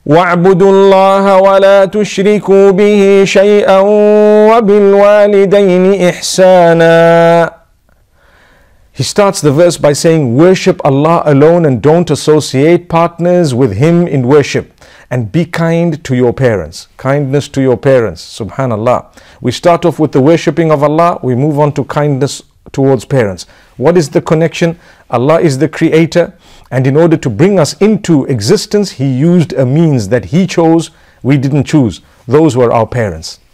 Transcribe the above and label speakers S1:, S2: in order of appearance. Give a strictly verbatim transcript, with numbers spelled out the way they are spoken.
S1: وَاعْبُدُوا اللَّهَ وَلَا تُشْرِكُوا بِهِ شَيْئًا وَبِالْوَالِدَيْنِ إِحْسَانًا. He starts the verse by saying, worship Allah alone and don't associate partners with Him in worship. And be kind to your parents. Kindness to your parents. Subhanallah. We start off with the worshipping of Allah. We move on to kindness towards parents. What is the connection? Allah is the creator. And in order to bring us into existence, He used a means that He chose. We didn't choose. Those were our parents.